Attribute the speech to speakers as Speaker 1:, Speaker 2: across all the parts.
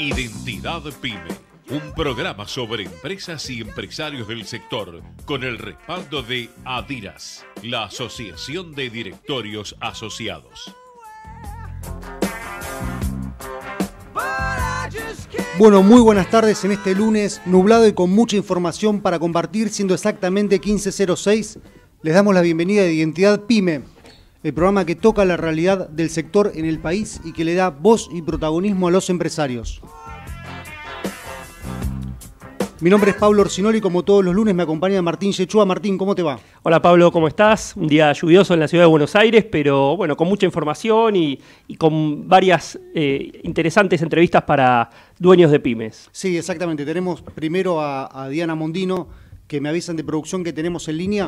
Speaker 1: Identidad PYME, un programa sobre empresas y empresarios del sector con el respaldo de ADIRAS, la Asociación de Directorios Asociados.
Speaker 2: Bueno, muy buenas tardes en este lunes nublado y con mucha información para compartir, siendo exactamente 15:06. Les damos la bienvenida de Identidad PYME, el programa que toca la realidad del sector en el país y que le da voz y protagonismo a los empresarios. Mi nombre es Pablo Orsinoli y como todos los lunes me acompaña Martín Yechúa. Martín, ¿cómo te va?
Speaker 3: Hola Pablo, ¿cómo estás? Un día lluvioso en la ciudad de Buenos Aires, pero bueno, con mucha información y con varias interesantes entrevistas para dueños de pymes.
Speaker 2: Sí, exactamente. Tenemos primero a Diana Mondino, que me avisan de producción que tenemos en línea.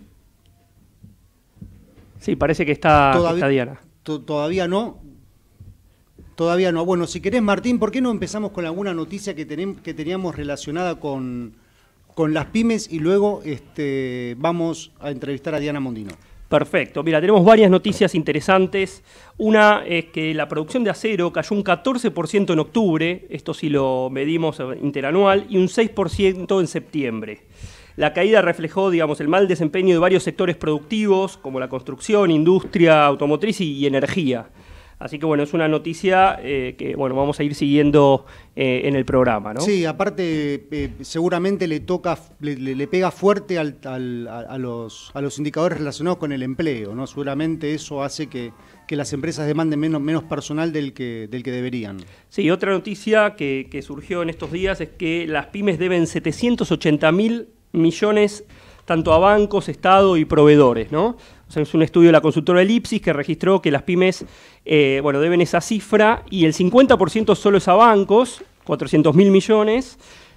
Speaker 3: Sí, parece que está Diana.
Speaker 2: Todavía no. Todavía no. Bueno, si querés, Martín, ¿por qué no empezamos con alguna noticia que teníamos relacionada con las pymes y luego vamos a entrevistar a Diana Mondino?
Speaker 3: Perfecto. Mira, tenemos varias noticias interesantes. Una es que la producción de acero cayó un 14% en octubre, esto sí lo medimos interanual, y un 6% en septiembre. La caída reflejó, digamos, el mal desempeño de varios sectores productivos, como la construcción, industria, automotriz y energía. Así que, bueno, es una noticia que, bueno, vamos a ir siguiendo en el programa, ¿no?
Speaker 2: Sí, aparte, seguramente le pega fuerte a los indicadores relacionados con el empleo, ¿no? Seguramente eso hace que las empresas demanden menos personal del que deberían.
Speaker 3: Sí, otra noticia que surgió en estos días es que las pymes deben 780.000 millones tanto a bancos, Estado y proveedores, ¿no? O sea, es un estudio de la consultora Ellipsis que registró que las pymes deben esa cifra y el 50% solo es a bancos, 400.000 millones,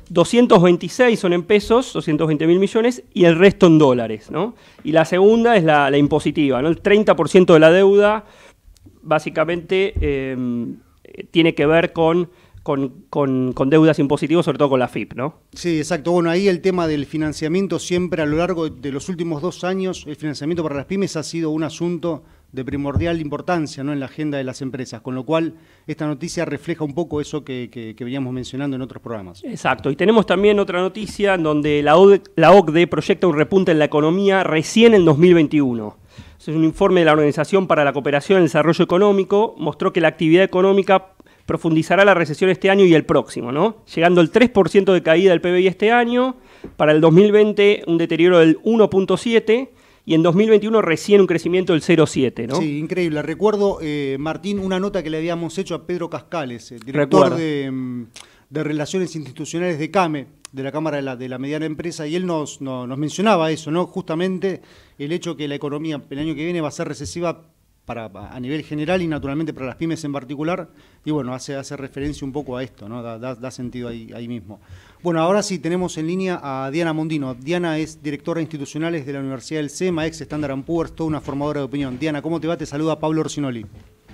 Speaker 3: 226 son en pesos, 220.000 millones, y el resto en dólares, ¿no? Y la segunda es la impositiva, ¿no? El 30% de la deuda básicamente tiene que ver con deudas impositivas, sobre todo con la FIP, ¿no?
Speaker 2: Sí, exacto. Bueno, ahí el tema del financiamiento siempre a lo largo de los últimos 2 años, el financiamiento para las pymes ha sido un asunto de primordial importancia, ¿no?, en la agenda de las empresas, con lo cual esta noticia refleja un poco eso que veníamos mencionando en otros programas.
Speaker 3: Exacto. Y tenemos también otra noticia en donde la OCDE proyecta un repunte en la economía recién en 2021. Es un informe de la Organización para la Cooperación y el Desarrollo Económico, mostró que la actividad económica profundizará la recesión este año y el próximo, ¿no? Llegando al 3% de caída del PBI este año, para el 2020 un deterioro del 1.7% y en 2021 recién un crecimiento del 0.7%, ¿no?
Speaker 2: Sí, increíble. Recuerdo, Martín, una nota que le habíamos hecho a Pedro Cascales, director de Relaciones Institucionales de CAME, de la Cámara de la Mediana Empresa, y él nos mencionaba eso, ¿no? Justamente el hecho que la economía el año que viene va a ser recesiva a nivel general y naturalmente para las pymes en particular, y bueno, hace referencia un poco a esto, ¿no? Da sentido ahí mismo. Bueno, ahora sí tenemos en línea a Diana Mondino. Diana es directora institucionales de la Universidad del SEMA, ex Standard & Poor's, toda una formadora de opinión. Diana, ¿cómo te va? Te saluda Pablo Orsinoli.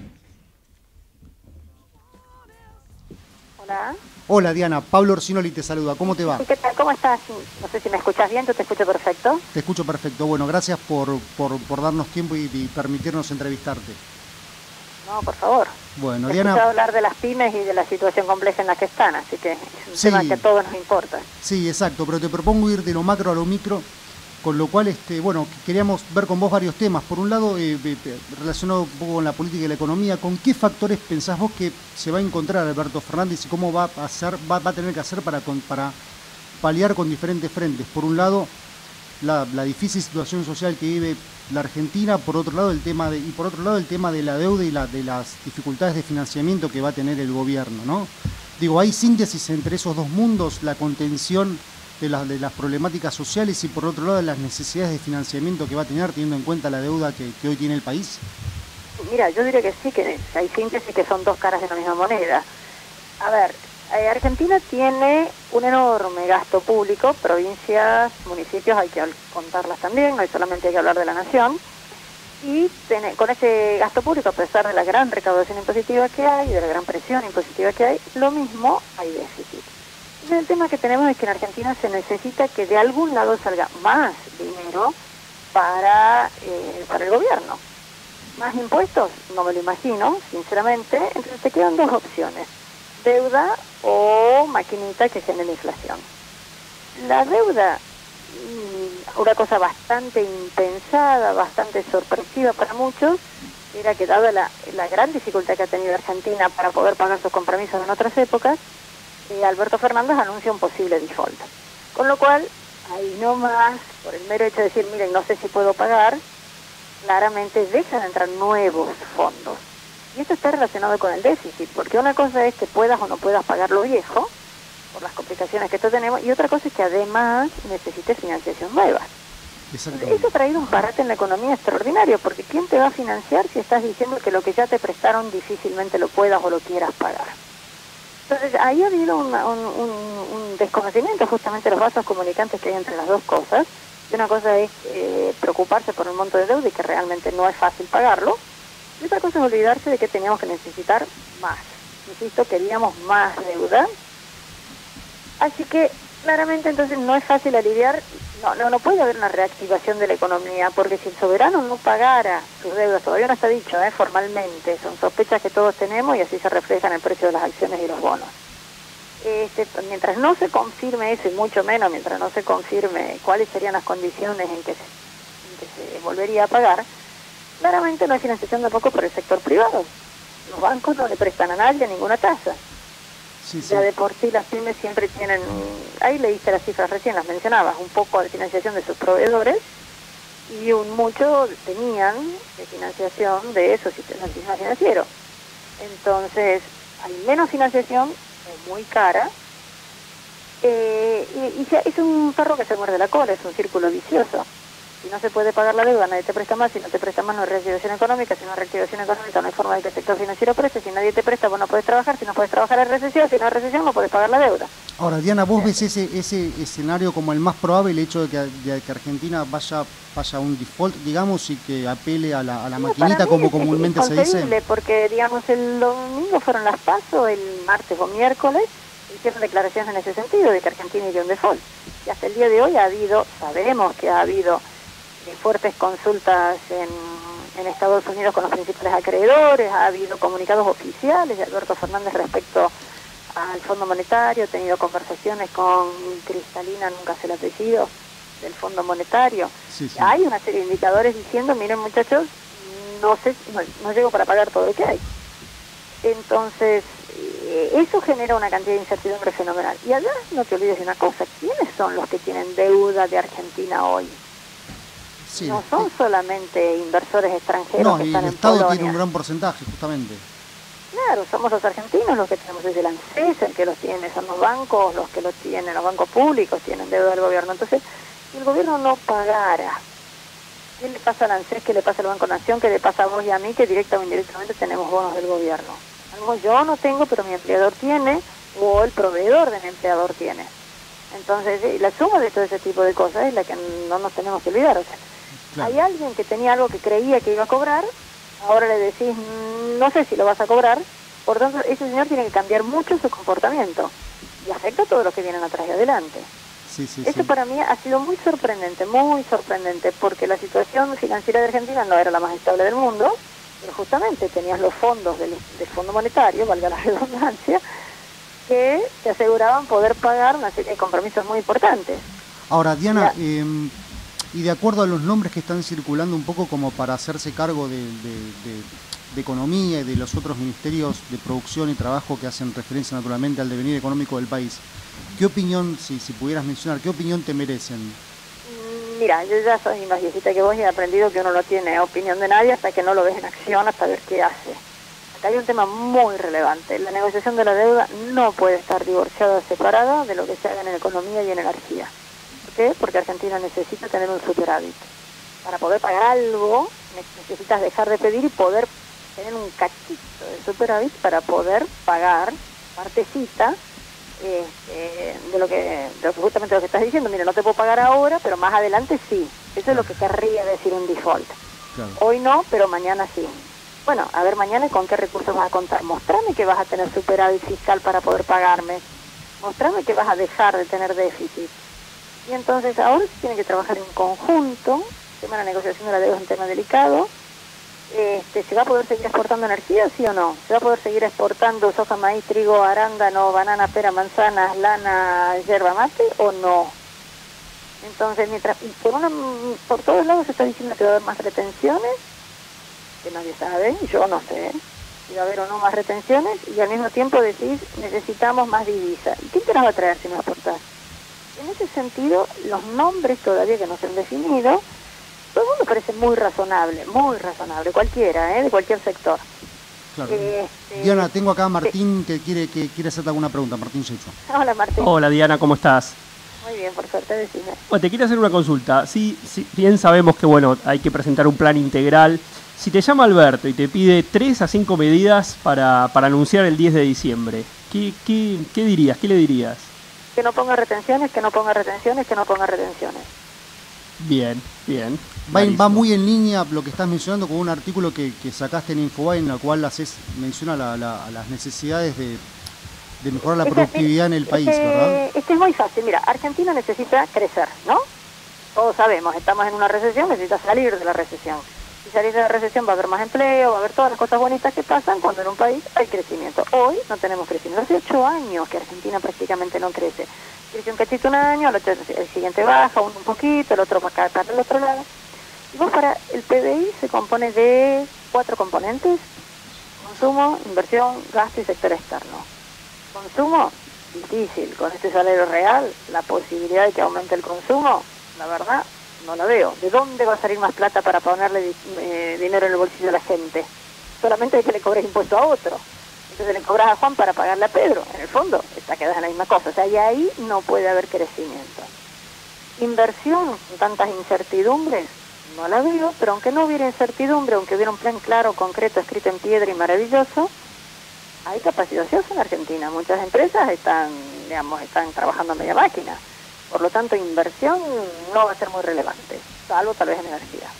Speaker 4: Hola.
Speaker 2: Hola Diana, Pablo Orsinoli te saluda. ¿Cómo te va?
Speaker 4: ¿Qué tal? ¿Cómo estás? No sé si me escuchas bien, yo te escucho perfecto.
Speaker 2: Te escucho perfecto. Bueno, gracias por darnos tiempo y permitirnos entrevistarte.
Speaker 4: No, por favor.
Speaker 2: Bueno,
Speaker 4: He
Speaker 2: Diana,
Speaker 4: escuchado hablar de las pymes y de la situación compleja en la que están, así que es un tema que a todos nos importa.
Speaker 2: Sí, exacto, pero te propongo ir de lo macro a lo micro, con lo cual, bueno, queríamos ver con vos varios temas. Por un lado, relacionado un poco con la política y la economía, ¿con qué factores pensás vos que se va a encontrar Alberto Fernández y cómo va a tener que hacer para paliar con diferentes frentes? Por un lado, la difícil situación social que vive la Argentina, por otro lado el tema de la deuda y de las dificultades de financiamiento que va a tener el gobierno, ¿no? Digo, hay síntesis entre esos dos mundos, la contención de las problemáticas sociales y por otro lado las necesidades de financiamiento que va a tener teniendo en cuenta la deuda que hoy tiene el país.
Speaker 4: Mira, yo diría que sí, que hay síntesis que son dos caras de la misma moneda. A ver, Argentina tiene un enorme gasto público, provincias, municipios, hay que contarlas también, no solamente hay que hablar de la nación, y con ese gasto público, a pesar de la gran recaudación impositiva que hay, de la gran presión impositiva que hay, lo mismo hay déficit. Y el tema que tenemos es que en Argentina se necesita que de algún lado salga más dinero para el gobierno. ¿Más impuestos? No me lo imagino, sinceramente. Entonces te quedan dos opciones. deuda o maquinita que genere inflación. La deuda, una cosa bastante impensada, bastante sorpresiva para muchos, era que dada la gran dificultad que ha tenido Argentina para poder pagar sus compromisos en otras épocas, Alberto Fernández anuncia un posible default. Con lo cual, ahí nomás, por el mero hecho de decir, miren, no sé si puedo pagar, claramente dejan de entrar nuevos fondos. Y esto está relacionado con el déficit, porque una cosa es que puedas o no puedas pagar lo viejo, por las complicaciones que esto tenemos, y otra cosa es que además necesites financiación nueva. Eso ha traído un parate en la economía extraordinario, porque ¿quién te va a financiar si estás diciendo que lo que ya te prestaron difícilmente lo puedas o lo quieras pagar? Entonces, ahí ha habido un desconocimiento justamente de los vasos comunicantes que hay entre las dos cosas. Y una cosa es preocuparse por el monto de deuda y que realmente no es fácil pagarlo. Y otra cosa es olvidarse de que teníamos que necesitar más. Insisto, queríamos más deuda. Así que, claramente, entonces no es fácil aliviar. No puede haber una reactivación de la economía, porque si el soberano no pagara sus deudas, todavía no está dicho formalmente, son sospechas que todos tenemos y así se refleja en el precio de las acciones y los bonos. Mientras no se confirme eso, y mucho menos mientras no se confirme cuáles serían las condiciones en que se volvería a pagar, claramente no hay financiación tampoco por el sector privado. Los bancos no le prestan a nadie ninguna tasa. Sí. Ya de por sí las pymes siempre tienen, ahí leíste las cifras recién, las mencionabas, un poco de financiación de sus proveedores y mucho tenían de financiación de esos sistemas financieros. Entonces, hay menos financiación, es muy cara, y es un perro que se muerde la cola, es un círculo vicioso. Si no se puede pagar la deuda, nadie te presta más. Si no te presta más, no hay reactivación económica. Si no hay reactivación económica, no hay forma de que el sector financiero preste. Si nadie te presta, vos no podés trabajar. Si no podés trabajar, hay recesión. Si no hay recesión, no podés pagar la deuda.
Speaker 2: Ahora, Diana, ¿vos ves ese escenario como el más probable, el hecho de que Argentina vaya a un default, digamos, y que apele a la maquinita, como comúnmente se dice?
Speaker 4: Porque, digamos, el domingo fueron las PASO, el martes o miércoles, hicieron declaraciones en ese sentido, de que Argentina iría a un default. Y hasta el día de hoy sabemos que ha habido fuertes consultas en Estados Unidos con los principales acreedores, ha habido comunicados oficiales de Alberto Fernández respecto al Fondo Monetario, ha tenido conversaciones con Cristalina, nunca se el apellido, del Fondo Monetario. Sí. Hay una serie de indicadores diciendo, miren muchachos, no llego para pagar todo lo que hay. Entonces, eso genera una cantidad de incertidumbre fenomenal. Y además, no te olvides de una cosa, ¿quiénes son los que tienen deuda de Argentina hoy? Sí, no son solamente inversores extranjeros que están en Polonia.
Speaker 2: El Estado tiene un gran porcentaje, justamente.
Speaker 4: Claro, somos los argentinos los que tenemos desde el ANSES, el que los tiene, son los bancos, los que los tienen, los bancos públicos tienen deuda del gobierno. Entonces, si el gobierno no pagara, ¿qué le pasa al ANSES? ¿Qué le pasa al Banco Nación? ¿Qué le pasa a vos y a mí? Que directa o indirectamente tenemos bonos del gobierno. Algo yo no tengo, pero mi empleador tiene, o el proveedor de mi empleador tiene. Entonces, la suma de todo ese tipo de cosas es la que no nos tenemos que olvidar. O sea, claro. Hay alguien que tenía algo que creía que iba a cobrar, ahora le decís, no sé si lo vas a cobrar, por tanto, ese señor tiene que cambiar mucho su comportamiento y afecta a todos los que vienen atrás y adelante. Eso para mí ha sido muy sorprendente, porque la situación financiera de Argentina no era la más estable del mundo, pero justamente tenías los fondos del Fondo Monetario, valga la redundancia, que te aseguraban poder pagar una serie de compromisos muy importantes.
Speaker 2: Ahora, Diana, y de acuerdo a los nombres que están circulando un poco como para hacerse cargo de Economía y de los otros ministerios de producción y trabajo que hacen referencia naturalmente al devenir económico del país, ¿qué opinión, si pudieras mencionar, qué opinión te merecen?
Speaker 4: Mira, yo ya soy más viejita que vos y he aprendido que uno no tiene opinión de nadie hasta que no lo ves en acción, hasta ver qué hace. Acá hay un tema muy relevante. La negociación de la deuda no puede estar divorciada, separada de lo que se haga en economía y en energía. ¿Por qué? Porque Argentina necesita tener un superávit. Para poder pagar algo, necesitas dejar de pedir y poder tener un cachito de superávit para poder pagar partecita de lo que justamente lo que estás diciendo. Mira, no te puedo pagar ahora, pero más adelante sí. Eso es lo que querría decir un default. Claro. Hoy no, pero mañana sí. Bueno, a ver mañana con qué recursos vas a contar. Mostrame que vas a tener superávit fiscal para poder pagarme. Mostrame que vas a dejar de tener déficit. Y entonces ahora se tiene que trabajar en conjunto. El tema de la negociación de la deuda es un tema delicado. ¿Se va a poder seguir exportando energía, sí o no? ¿Se va a poder seguir exportando soja, maíz, trigo, arándano, banana, pera, manzanas, lana, yerba mate o no? Entonces, mientras por todos lados se está diciendo que va a haber más retenciones, que nadie sabe, yo no sé si va a haber o no más retenciones, y al mismo tiempo decís, necesitamos más divisa. ¿Y quién te las va a traer si no exportás? En ese sentido, los nombres todavía que no se han definido, todo el mundo parece muy razonable, cualquiera, de cualquier sector.
Speaker 2: Claro. Diana, tengo acá a Martín que quiere hacerte alguna pregunta. Martín Secho.
Speaker 4: Hola, Martín.
Speaker 3: Hola, Diana, ¿cómo estás?
Speaker 4: Muy bien, por suerte, decime.
Speaker 3: Bueno, te quiero hacer una consulta. Sí, bien sabemos que hay que presentar un plan integral. Si te llama Alberto y te pide 3 a 5 medidas para anunciar el 10 de diciembre, ¿qué dirías? ¿Qué le dirías?
Speaker 4: Que no ponga retenciones, que no ponga retenciones, que no ponga retenciones.
Speaker 3: Bien.
Speaker 2: Va muy en línea lo que estás mencionando con un artículo que sacaste en Infobae, en el cual menciona las necesidades de mejorar la productividad en el país, ¿verdad?
Speaker 4: Es muy fácil. Mira, Argentina necesita crecer, ¿no? Todos sabemos, estamos en una recesión, necesita salir de la recesión. Si salir de la recesión va a haber más empleo, va a haber todas las cosas bonitas que pasan cuando en un país hay crecimiento. Hoy no tenemos crecimiento. Hace 8 años que Argentina prácticamente no crece. Crece un cachito un año, el siguiente baja, un poquito, el otro para acá, para el otro lado. Y vos el PBI se compone de 4 componentes: consumo, inversión, gasto y sector externo. Consumo, difícil. Con este salario real, la posibilidad de que aumente el consumo, la verdad, no la veo. ¿De dónde va a salir más plata para ponerle dinero en el bolsillo de la gente? Solamente de que le cobres impuesto a otro. Entonces le cobras a Juan para pagarle a Pedro. En el fondo, está quedada en la misma cosa. O sea, y ahí no puede haber crecimiento. Inversión, con tantas incertidumbres, no la veo, pero aunque no hubiera incertidumbre, aunque hubiera un plan claro, concreto, escrito en piedra y maravilloso, hay capacidad ociosa en Argentina. Muchas empresas están trabajando a media máquina. Por lo tanto, inversión no va a ser muy relevante, salvo tal vez en energía.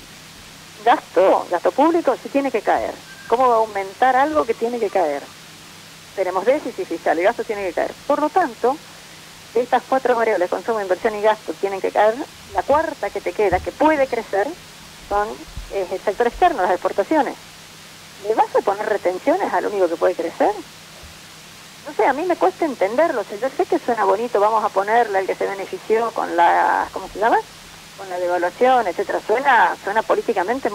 Speaker 4: Gasto público sí tiene que caer. ¿Cómo va a aumentar algo que tiene que caer? Tenemos déficit fiscal, el gasto tiene que caer. Por lo tanto, estas 4 variables, consumo, inversión y gasto, tienen que caer. La cuarta que te queda, que puede crecer, es el sector externo, las exportaciones. ¿Le vas a poner retenciones al único que puede crecer? No sé, a mí me cuesta entenderlo. O sea, yo sé que suena bonito, vamos a ponerle al que se benefició con la, ¿cómo se llama? Con la devaluación, etcétera. Suena políticamente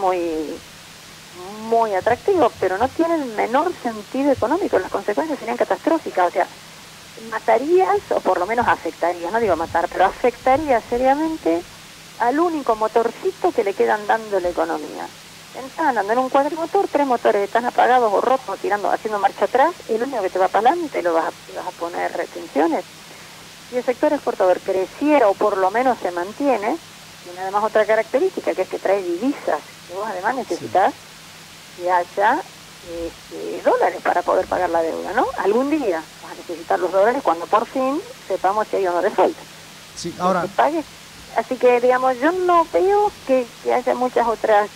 Speaker 4: muy atractivo, pero no tiene el menor sentido económico. Las consecuencias serían catastróficas. O sea, matarías, o por lo menos afectarías, no digo matar, pero afectaría seriamente al único motorcito que le quedan dando la economía. Están andando en un cuadrimotor, 3 motores están apagados o rotos, haciendo marcha atrás, y el único que te va para adelante lo vas a poner retenciones. Si el sector exportador creciera o por lo menos se mantiene, tiene además otra característica, que es que trae divisas, que vos además necesitas que haya dólares para poder pagar la deuda, ¿no? Algún día vas a necesitar los dólares cuando por fin sepamos si hay o no default.
Speaker 2: Sí, ahora...
Speaker 4: Así que, digamos, yo no veo que haya muchas otras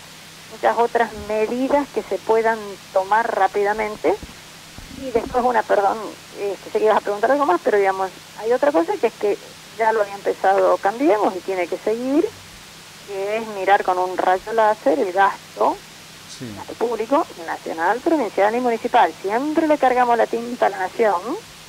Speaker 4: medidas que se puedan tomar rápidamente. Y después sé que ibas a preguntar algo más, pero digamos, hay otra cosa que es que ya lo había empezado Cambiemos y tiene que seguir, que es mirar con un rayo láser el gasto público, nacional, provincial y municipal. Siempre le cargamos la tinta a la nación,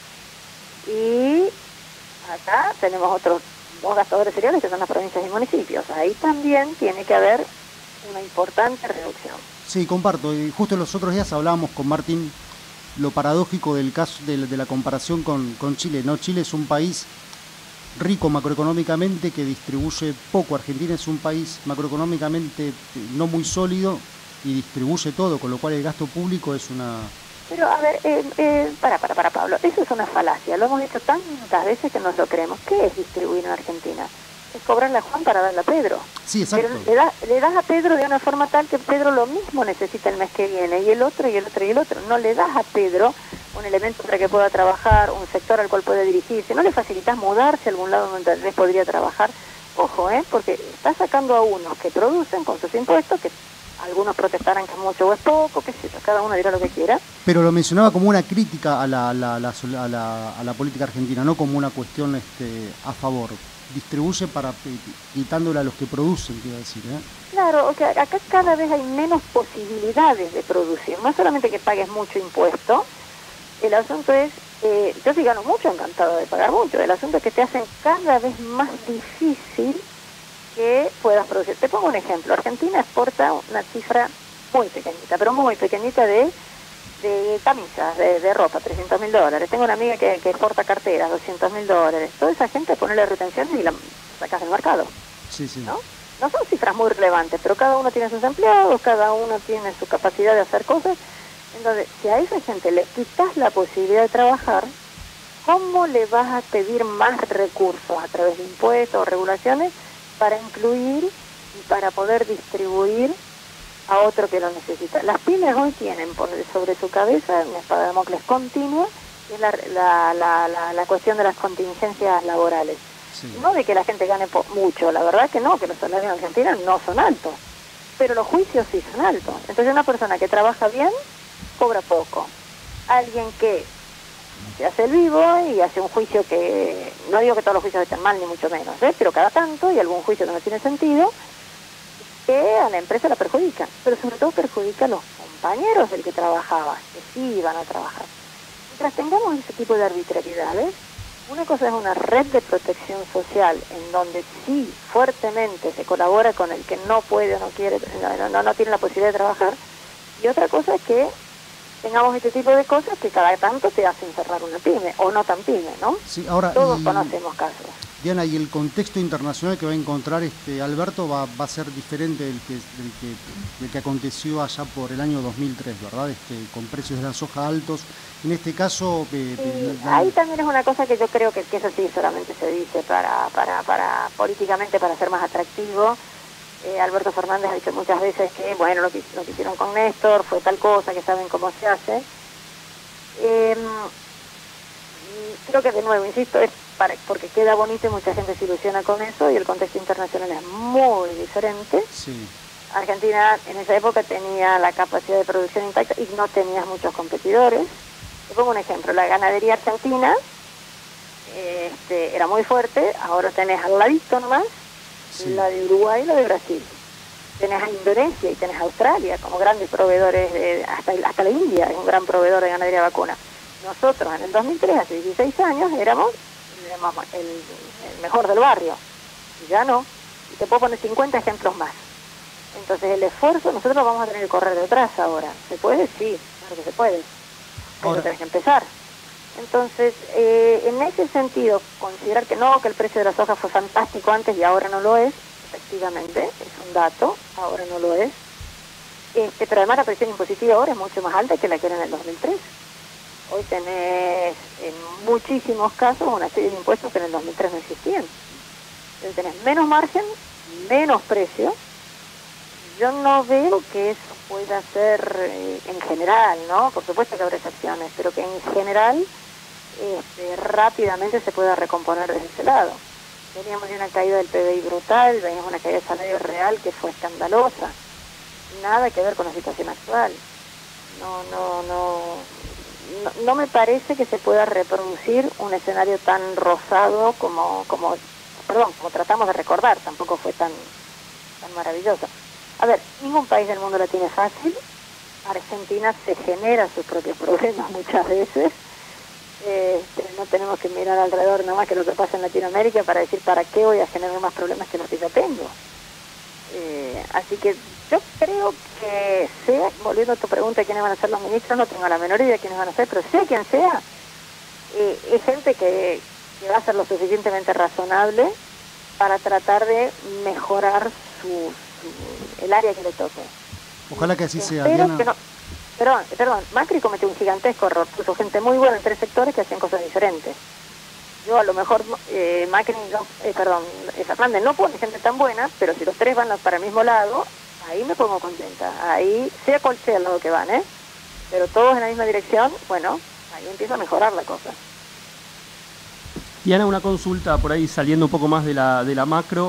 Speaker 4: y acá tenemos otros 2 gastadores seriales que son las provincias y municipios. Ahí también tiene que haber una importante reducción.
Speaker 2: Sí, comparto. Y justo los otros días hablábamos con Martín lo paradójico del caso de la comparación con Chile, ¿no? Chile es un país rico macroeconómicamente que distribuye poco. Argentina es un país macroeconómicamente no muy sólido y distribuye todo, con lo cual el gasto público es una...
Speaker 4: Pero, a ver, para Pablo, eso es una falacia. Lo hemos dicho tantas veces que nos lo creemos. ¿Qué es distribuir en Argentina? Es cobrarle a Juan para darle a Pedro.
Speaker 2: Sí, exacto.
Speaker 4: Pero le das a Pedro de una forma tal que Pedro lo mismo necesita el mes que viene, y el otro, y el otro, y el otro. No le das a Pedro un elemento para que pueda trabajar, un sector al cual pueda dirigirse. No le facilitas mudarse a algún lado donde tal vez podría trabajar. Ojo, porque estás sacando a unos que producen con sus impuestos, que algunos protestarán que es mucho o es poco, qué sé yo, cada uno dirá lo que quiera.
Speaker 2: Pero lo mencionaba como una crítica a la política argentina, no como una cuestión a favor. Distribuye para quitándole a los que producen, quiero decir, ¿eh?
Speaker 4: Claro, o sea, acá cada vez hay menos posibilidades de producir, no solamente que pagues mucho impuesto, el asunto es, yo sí gano mucho, encantado de pagar mucho, el asunto es que te hacen cada vez más difícil que puedas producir. Te pongo un ejemplo, Argentina exporta una cifra muy pequeñita, pero muy pequeñita de camisas, de ropa, $300.000. Tengo una amiga que exporta carteras, $200.000. Toda esa gente pone retenciones y la sacas del mercado.
Speaker 2: Sí, sí.
Speaker 4: ¿No? No son cifras muy relevantes, pero cada uno tiene sus empleados, cada uno tiene su capacidad de hacer cosas. Entonces, si a esa gente le quitas la posibilidad de trabajar, ¿cómo le vas a pedir más recursos a través de impuestos o regulaciones para incluir y para poder distribuir a otro que lo necesita? Las pymes hoy tienen sobre su cabeza una espada de Damocles continua, y es la cuestión de las contingencias laborales. Sí. No de que la gente gane mucho, la verdad que no, que los salarios en Argentina no son altos, pero los juicios sí son altos. Entonces una persona que trabaja bien, cobra poco. Alguien que se hace el vivo y hace un juicio que, no digo que todos los juicios estén mal, ni mucho menos, pero cada tanto, y algún juicio que no tiene sentido, que a la empresa la perjudica, pero sobre todo perjudica a los compañeros del que trabajaba, que sí iban a trabajar. Mientras tengamos ese tipo de arbitrariedades, una cosa es una red de protección social en donde sí fuertemente se colabora con el que no puede o no quiere, no tiene la posibilidad de trabajar, y otra cosa es que tengamos este tipo de cosas que cada tanto te hacen cerrar una pyme, o no tan pyme, ¿no? Sí, ahora, todos conocemos casos.
Speaker 2: Diana, y el contexto internacional que va a encontrar Alberto va a ser diferente del que aconteció allá por el año 2003, ¿verdad? Con precios de la soja altos. En este caso...
Speaker 4: ahí también es una cosa que yo creo que eso sí solamente se dice para políticamente para ser más atractivo. Alberto Fernández ha dicho muchas veces que, bueno, lo que hicieron con Néstor fue tal cosa, que saben cómo se hace. Creo que de nuevo, insisto, es porque queda bonito y mucha gente se ilusiona con eso y el contexto internacional es muy diferente. Sí. Argentina en esa época tenía la capacidad de producción intacta y no tenías muchos competidores. Te pongo un ejemplo, la ganadería argentina era muy fuerte, ahora tenés al ladito nomás, sí, la de Uruguay y la de Brasil. Tenés a Indonesia y tenés a Australia como grandes proveedores, hasta la India es un gran proveedor de ganadería vacuna. Nosotros en el 2003, hace 16 años, éramos el mejor del barrio. Y ya no. Y te puedo poner 50 ejemplos más. Entonces el esfuerzo, nosotros vamos a tener que correr detrás ahora. ¿Se puede? Sí, claro que se puede. Pero tenés que empezar. Entonces, en ese sentido, considerar que no, que el precio de la soja fue fantástico antes y ahora no lo es, efectivamente, es un dato, ahora no lo es. Pero además la presión impositiva ahora es mucho más alta que la que era en el 2003. Hoy tenés en muchísimos casos una serie de impuestos que en el 2003 no existían. Entonces tenés menos margen, menos precio. Yo no veo que eso pueda ser en general, ¿no? Por supuesto que habrá excepciones, pero que en general rápidamente se pueda recomponer desde ese lado. Veníamos de una caída del PBI brutal, veníamos de una caída del salario real que fue escandalosa. Nada que ver con la situación actual. No me parece que se pueda reproducir un escenario tan rosado como tratamos de recordar, tampoco fue tan maravilloso. A ver, ningún país del mundo la tiene fácil. Argentina se genera sus propios problemas muchas veces. No tenemos que mirar alrededor nada más que lo que pasa en Latinoamérica para decir para qué voy a generar más problemas que los que ya tengo. Así que yo creo que volviendo a tu pregunta de quiénes van a ser los ministros, no tengo la menor idea de quiénes van a ser, pero sea quien sea, es gente que va a ser lo suficientemente razonable para tratar de mejorar el área que le toque.
Speaker 2: Ojalá que así sea,
Speaker 4: Diana.
Speaker 2: Que no,
Speaker 4: perdón, Macri cometió un gigantesco error, puso gente muy buena en 3 sectores que hacían cosas diferentes. Yo a lo mejor Fernández no pone gente tan buena, pero si los 3 van para el mismo lado, ahí me pongo contenta. Ahí, sea cual sea el lado que van, pero todos en la misma dirección, bueno, ahí empieza a mejorar la cosa.
Speaker 3: Diana, una consulta por ahí saliendo un poco más de la macro.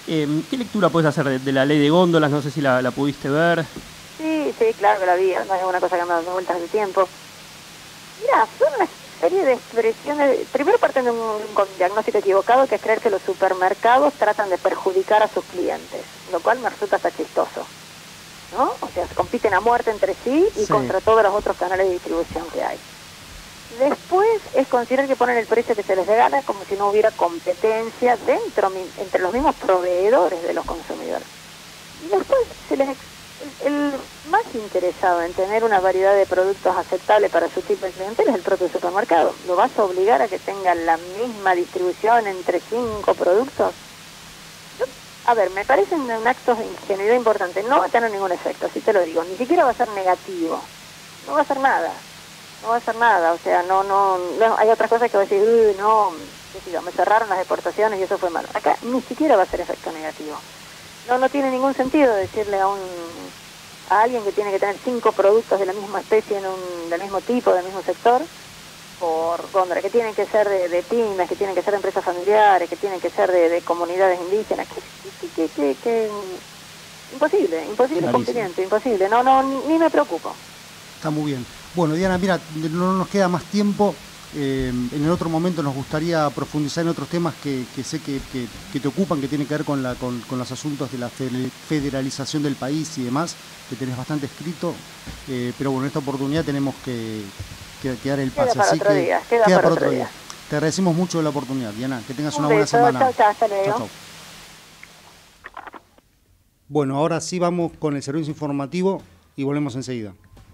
Speaker 3: ¿Qué lectura puedes hacer de la ley de góndolas? No sé si la pudiste ver.
Speaker 4: Sí, claro que la vi, no es una cosa que me ha dado vueltas de tiempo. Mira, son una serie de expresiones. Primero parten de un diagnóstico equivocado, que es creer que los supermercados tratan de perjudicar a sus clientes, lo cual me resulta hasta chistoso, ¿no? O sea, compiten a muerte entre sí y contra todos los otros canales de distribución que hay. Después es considerar que ponen el precio que se les dé gana, como si no hubiera competencia entre los mismos proveedores de los consumidores. Y después el más interesado en tener una variedad de productos aceptable para su tipo de clientela es el propio supermercado. ¿Lo vas a obligar a que tenga la misma distribución entre 5 productos? A ver, me parecen un acto de ingenuidad importante. No va a tener ningún efecto, así te lo digo. Ni siquiera va a ser negativo. No va a hacer nada. No va a hacer nada. O sea, no hay otras cosas que va a decir, qué sé yo, me cerraron las exportaciones y eso fue malo. Acá ni siquiera va a ser efecto negativo. No tiene ningún sentido decirle a alguien que tiene que tener 5 productos de la misma especie, del mismo tipo, del mismo sector, por góndola, que tienen que ser de pymes, que tienen que ser de empresas familiares, que tienen que ser de comunidades indígenas, que imposible cumplimiento, imposible, ni me preocupo.
Speaker 2: Está muy bien. Bueno, Diana, mira, no nos queda más tiempo. En el otro momento nos gustaría profundizar en otros temas que sé que te ocupan, que tienen que ver con los asuntos de la federalización del país y demás, que tenés bastante escrito, pero bueno, en esta oportunidad tenemos que dar el pase. Queda para otro día. Te agradecemos mucho la oportunidad, Diana, que tengas una buena semana.
Speaker 4: Chao, hasta luego.
Speaker 2: Chao. Bueno, ahora sí vamos con el servicio informativo y volvemos enseguida.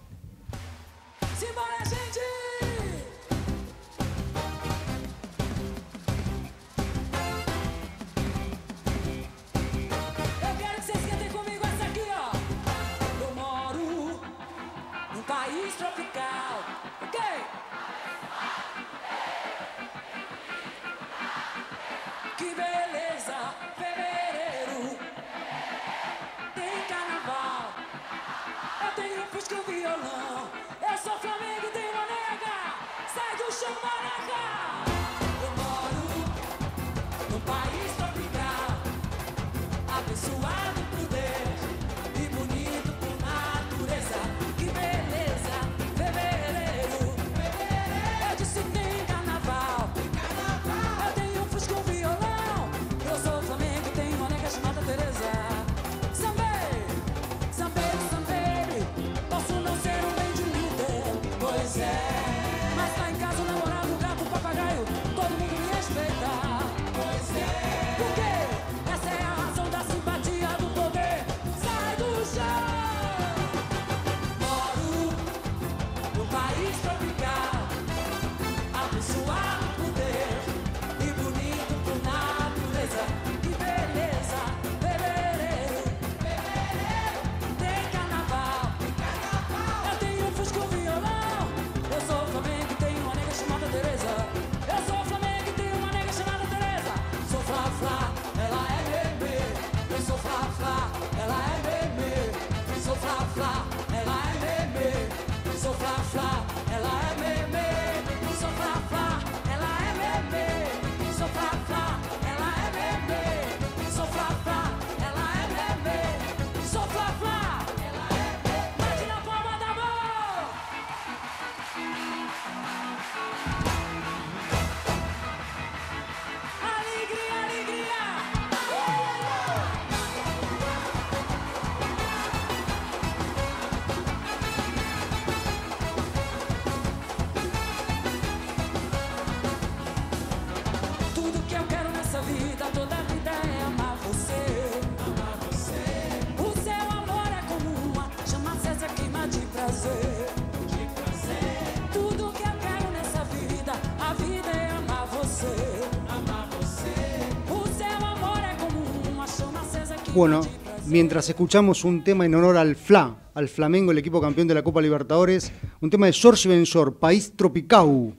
Speaker 2: Bueno, mientras escuchamos un tema en honor al Flamengo, el equipo campeón de la Copa Libertadores, un tema de Jorge Benjor, País Tropical.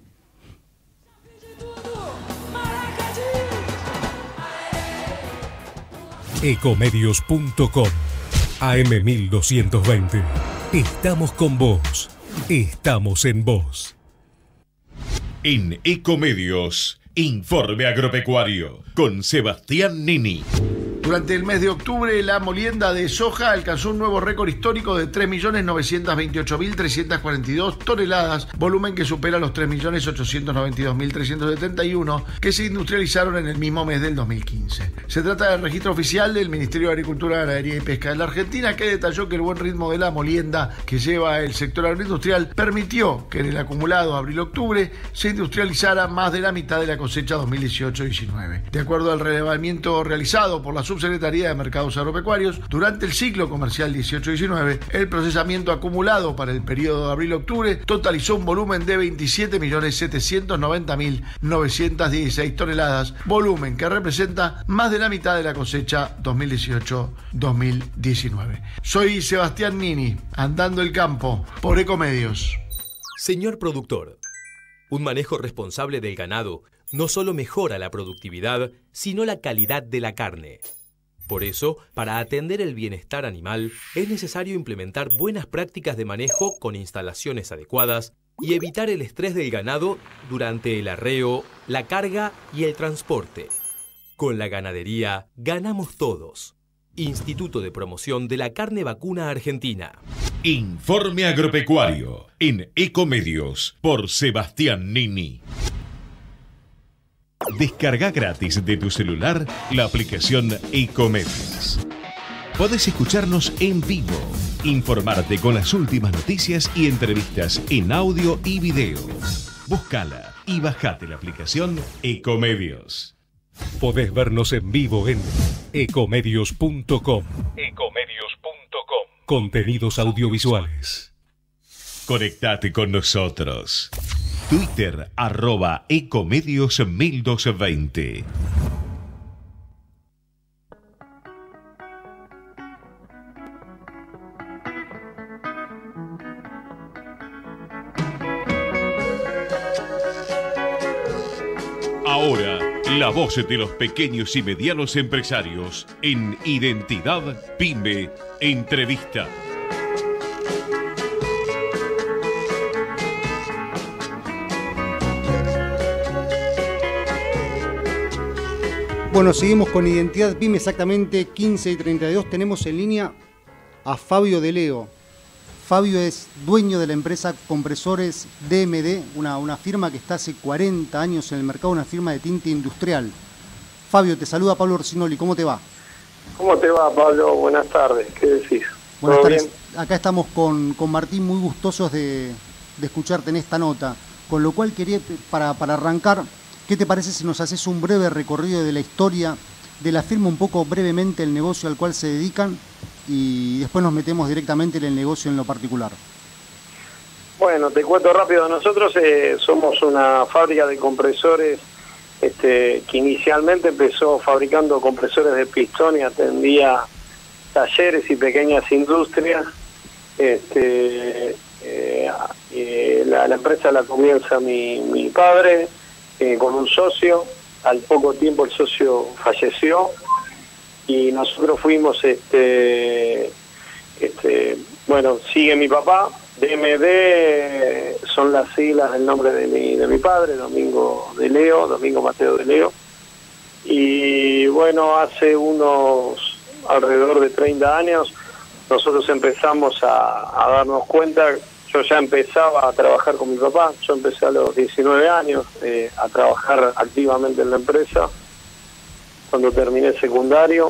Speaker 5: Ecomedios.com AM1220. Estamos con vos. Estamos en vos.
Speaker 1: En Ecomedios, Informe Agropecuario, con Sebastián Nini.
Speaker 6: Durante el mes de octubre, la molienda de soja alcanzó un nuevo récord histórico de 3.928.342 toneladas, volumen que supera los 3.892.371 que se industrializaron en el mismo mes del 2015. Se trata del registro oficial del Ministerio de Agricultura, Ganadería y Pesca de la Argentina, que detalló que el buen ritmo de la molienda que lleva el sector agroindustrial permitió que en el acumulado abril-octubre se industrializara más de la mitad de la cosecha 2018-19. De acuerdo al relevamiento realizado por la Subsecretaría de Mercados Agropecuarios, durante el ciclo comercial 18-19, el procesamiento acumulado para el periodo de abril-octubre totalizó un volumen de 27.790.916 toneladas, volumen que representa más de la mitad de la cosecha 2018-2019. Soy Sebastián Nini, andando el campo por Ecomedios.
Speaker 7: Señor productor, un manejo responsable del ganado no solo mejora la productividad, sino la calidad de la carne. Por eso, para atender el bienestar animal, es necesario implementar buenas prácticas de manejo con instalaciones adecuadas y evitar el estrés del ganado durante el arreo, la carga y el transporte. Con la ganadería, ganamos todos. Instituto de Promoción de la Carne Vacuna Argentina.
Speaker 1: Informe agropecuario en Ecomedios por Sebastián Nini. Descarga gratis de tu celular la aplicación Ecomedios. Podés escucharnos en vivo, informarte con las últimas noticias y entrevistas en audio y video. Búscala y bajate la aplicación Ecomedios.
Speaker 5: Podés vernos en vivo en ecomedios.com. Contenidos audiovisuales.
Speaker 1: Conectate con nosotros. Twitter @Ecomedios1220. Ahora, la voz de los pequeños y medianos empresarios en Identidad Pyme Entrevista.
Speaker 2: Bueno, seguimos con Identidad Pyme, exactamente 15:32. Tenemos en línea a Fabio De Leo. Fabio es dueño de la empresa Compresores DMD, una firma que está hace 40 años en el mercado, una firma de tinte industrial. Fabio, te saluda Pablo Orsinoli, ¿cómo te va?
Speaker 8: ¿Cómo te va, Pablo? Buenas tardes, ¿qué decís?
Speaker 2: Buenas
Speaker 8: ¿Todo
Speaker 2: tardes.
Speaker 8: bien?
Speaker 2: Acá estamos con Martín muy gustosos de escucharte en esta nota, con lo cual quería, para arrancar, ¿qué te parece si nos haces un breve recorrido de la historia de la firma, un poco brevemente el negocio al cual se dedican, y después nos metemos directamente en el negocio en lo particular?
Speaker 8: Bueno, te cuento rápido. Nosotros somos una fábrica de compresores que inicialmente empezó fabricando compresores de pistón y atendía talleres y pequeñas industrias. La empresa la comienza mi padre con un socio. Al poco tiempo el socio falleció y nosotros fuimos, bueno, sigue mi papá. DMD son las siglas del nombre de mi padre, Domingo Mateo De Leo. Y bueno, hace alrededor de 30 años nosotros empezamos a darnos cuenta. Yo ya empezaba a trabajar con mi papá, yo empecé a los 19 años a trabajar activamente en la empresa cuando terminé el secundario,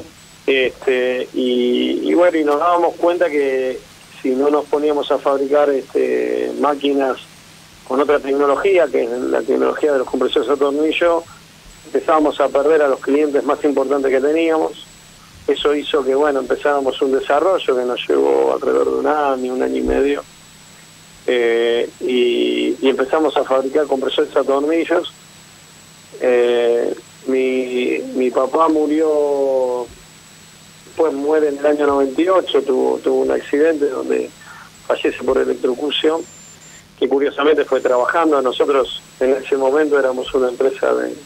Speaker 8: y bueno, y nos dábamos cuenta que si no nos poníamos a fabricar máquinas con otra tecnología, que es la tecnología de los compresores a tornillo, empezábamos a perder a los clientes más importantes que teníamos. Eso hizo que, bueno, empezáramos un desarrollo que nos llevó alrededor de un año y medio, y empezamos a fabricar compresores a tornillos. Mi papá murió, pues muere en el año 98, tuvo un accidente donde fallece por electrocución, que curiosamente fue trabajando. Nosotros en ese momento éramos una empresa de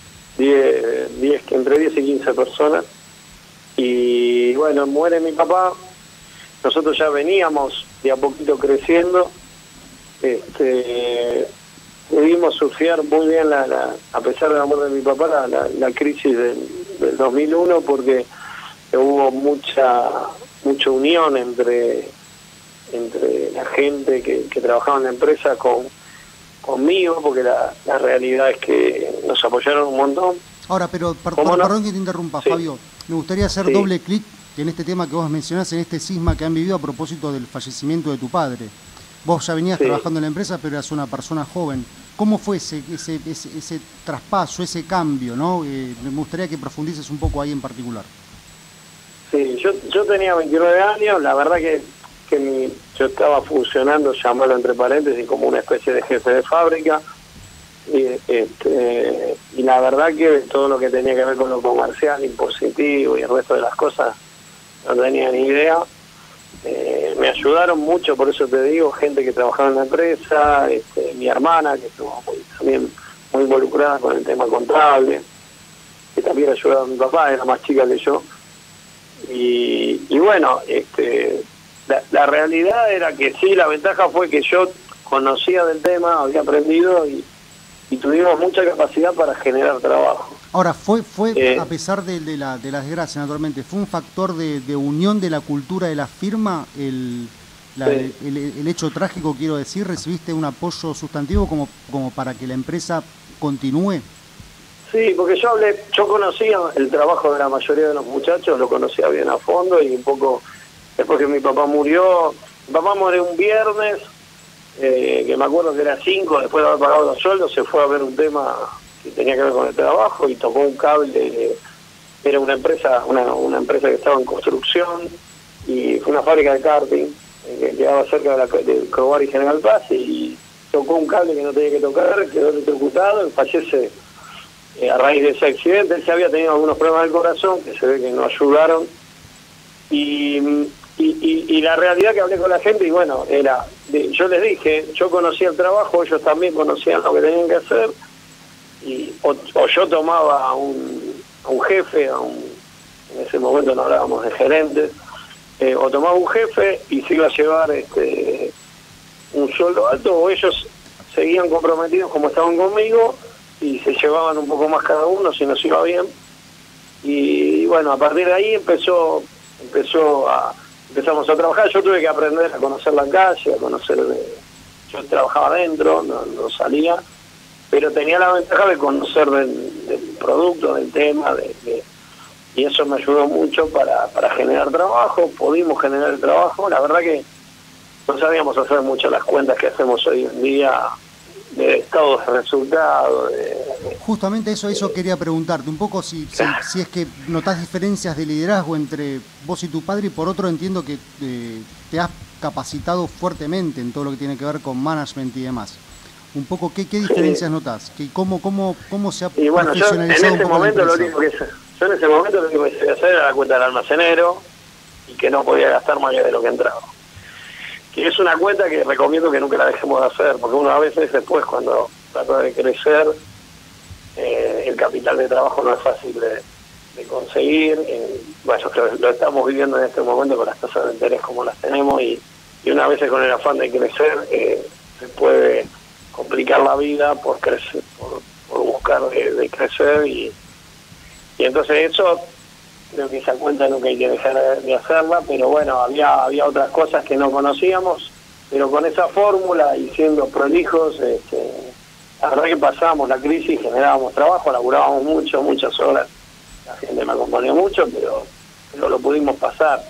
Speaker 8: entre 10 y 15 personas, y bueno, muere mi papá. Nosotros ya veníamos de a poquito creciendo. Pudimos surfear muy bien, a pesar de la muerte de mi papá, la crisis del 2001, porque hubo mucha unión entre la gente que trabajaba en la empresa conmigo, porque la realidad es que nos apoyaron un montón.
Speaker 2: Ahora, pero perdón que te interrumpa, sí. Fabio, me gustaría hacer doble clic en este tema que vos mencionás, en este cisma que han vivido a propósito del fallecimiento de tu padre. Vos ya venías trabajando en la empresa, pero eras una persona joven. ¿Cómo fue ese traspaso, ese cambio, ¿no? Me gustaría que profundices un poco ahí en particular.
Speaker 8: Sí, yo tenía 29 años, la verdad que yo estaba funcionando, llamarlo entre paréntesis, como una especie de jefe de fábrica, y la verdad que todo lo que tenía que ver con lo comercial, impositivo y el resto de las cosas, no tenía ni idea. Me ayudaron mucho, por eso te digo, gente que trabajaba en la empresa, mi hermana, que estuvo también muy involucrada con el tema contable, que también ayudaba a mi papá, era más chica que yo. Y bueno, la realidad era que sí, la ventaja fue que yo conocía del tema, había aprendido y tuvimos mucha capacidad para generar trabajo.
Speaker 2: Ahora, fue a pesar de la desgracia, naturalmente, ¿fue un factor de unión de la cultura de la firma el hecho trágico, quiero decir? ¿Recibiste un apoyo sustantivo como para que la empresa continúe?
Speaker 8: Sí, porque yo conocía el trabajo de la mayoría de los muchachos, lo conocía bien a fondo, y un poco después que mi papá murió un viernes, que me acuerdo que era 5, después de haber pagado los sueldos, se fue a ver un tema que tenía que ver con el trabajo y tocó un cable. Era una empresa que estaba en construcción y fue una fábrica de karting que quedaba cerca del Crobar y General Paz, y tocó un cable que no tenía que tocar, quedó electrocutado y fallece a raíz de ese accidente. Él se había tenido algunos problemas del corazón que se ve que no ayudaron, y la realidad que hablé con la gente, y bueno, yo les dije, yo conocía el trabajo, ellos también conocían lo que tenían que hacer, o yo tomaba a un jefe, en ese momento no hablábamos de gerentes, o tomaba un jefe y se iba a llevar un sueldo alto, o ellos seguían comprometidos como estaban conmigo y se llevaban un poco más cada uno si nos iba bien. Y bueno, a partir de ahí empezamos a trabajar. Yo tuve que aprender a conocer la calle, yo trabajaba adentro, no salía, pero tenía la ventaja de conocer del producto, del tema, y eso me ayudó mucho para generar trabajo. Pudimos generar el trabajo. La verdad que no sabíamos hacer mucho las cuentas que hacemos hoy en día de estados de resultados.
Speaker 2: Justamente eso quería preguntarte, un poco si es que notás diferencias de liderazgo entre vos y tu padre, y por otro entiendo que te has capacitado fuertemente en todo lo que tiene que ver con management y demás. Un poco, ¿qué diferencias notás? ¿Cómo se ha profesionalizado
Speaker 8: en ese momento lo único que sabía hacer era la cuenta del almacenero, y que no podía gastar más de lo que entraba. Que es una cuenta que recomiendo que nunca la dejemos de hacer, porque uno a veces después, cuando trata de crecer, el capital de trabajo no es fácil de conseguir. Bueno, lo estamos viviendo en este momento con las tasas de interés como las tenemos, y una vez con el afán de crecer se puede complicar la vida por crecer, por buscar de crecer, y entonces eso, creo que esa cuenta nunca hay que dejar de hacerla. Pero bueno, había otras cosas que no conocíamos, pero con esa fórmula y siendo prolijos, la verdad que pasábamos la crisis, generábamos trabajo, laburábamos muchas horas, la gente me acompañó mucho, pero lo pudimos pasar.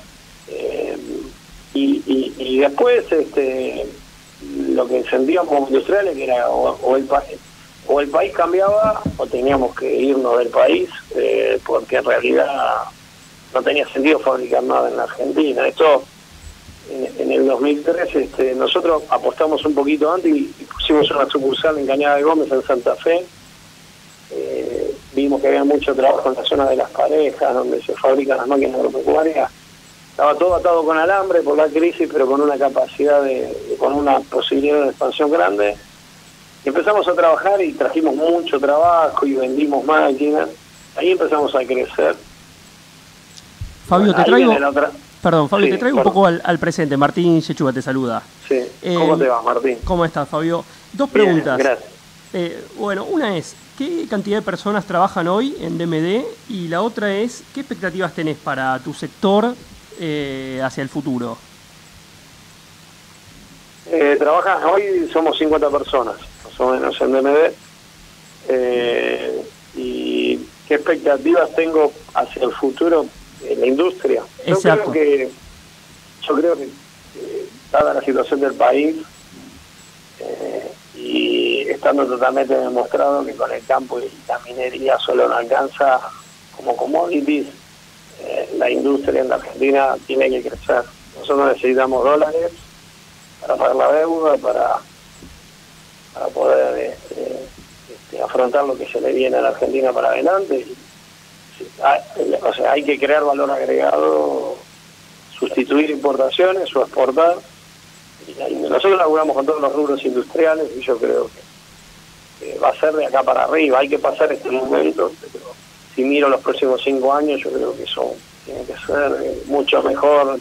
Speaker 8: Y después lo que sentíamos como industriales, que era o el país cambiaba o teníamos que irnos del país, porque en realidad no tenía sentido fabricar nada en la Argentina. Esto en el 2003 nosotros apostamos un poquito antes y pusimos una sucursal en Cañada de Gómez, en Santa Fe. Vimos que había mucho trabajo en la zona de Las Parejas, donde se fabrican las máquinas agropecuarias. Estaba todo atado con alambre por la crisis, pero con una capacidad con una posibilidad de expansión grande. Y empezamos a trabajar y trajimos mucho trabajo y vendimos máquinas. Ahí empezamos a crecer.
Speaker 3: Fabio, te traigo
Speaker 8: un
Speaker 3: poco al presente. Martín Yechuga te saluda.
Speaker 8: Sí. ¿Cómo te va, Martín?
Speaker 3: ¿Cómo estás, Fabio? Dos preguntas.
Speaker 8: Bien, gracias.
Speaker 3: Bueno, una es, ¿qué cantidad de personas trabajan hoy en DMD? Y la otra es, ¿qué expectativas tenés para tu sector hacia el futuro?
Speaker 8: Trabajan, hoy somos 50 personas, más o menos, en DMD. ¿Y qué expectativas tengo hacia el futuro en la industria?
Speaker 3: Exacto.
Speaker 8: Yo creo que dada la situación del país, y estando totalmente demostrado que con el campo y la minería solo no alcanza como commodities, la industria en la Argentina tiene que crecer. Nosotros necesitamos dólares para pagar la deuda, para poder afrontar lo que se le viene a la Argentina para adelante. O sea, hay que crear valor agregado, sustituir importaciones o exportar. Y nosotros laburamos con todos los rubros industriales y yo creo que va a ser de acá para arriba. Hay que pasar este momento, pero si miro los próximos 5 años, yo creo que eso tiene que ser mucho mejor.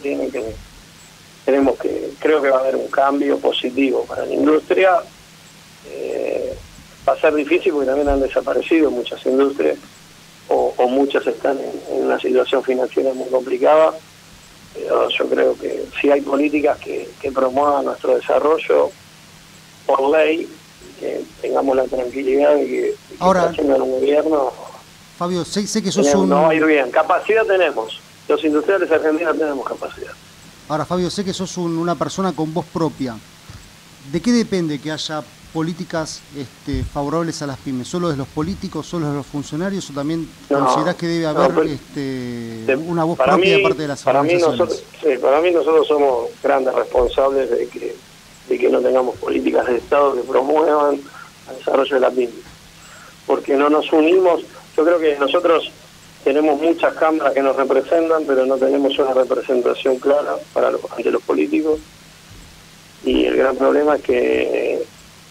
Speaker 8: Creo que va a haber un cambio positivo para la industria. Va a ser difícil porque también han desaparecido muchas industrias o muchas están en una situación financiera muy complicada. Pero yo creo que si hay políticas que promuevan nuestro desarrollo por ley, que tengamos la tranquilidad de que
Speaker 2: ahora,
Speaker 8: está haciendo el gobierno.
Speaker 2: Fabio, sé que sos
Speaker 8: no va a ir bien. Capacidad tenemos. Los industriales argentinos tenemos capacidad.
Speaker 2: Ahora, Fabio, sé que sos una persona con voz propia. ¿De qué depende que haya políticas favorables a las pymes? ¿Solo de los políticos, solo de los funcionarios o también considerás que debe haber una voz propia de parte de las organizaciones?
Speaker 8: Para mí nosotros somos grandes responsables de que no tengamos políticas de Estado que promuevan el desarrollo de la pyme. Porque no nos unimos. Yo creo que nosotros tenemos muchas cámaras que nos representan, pero no tenemos una representación clara ante los políticos. Y el gran problema es que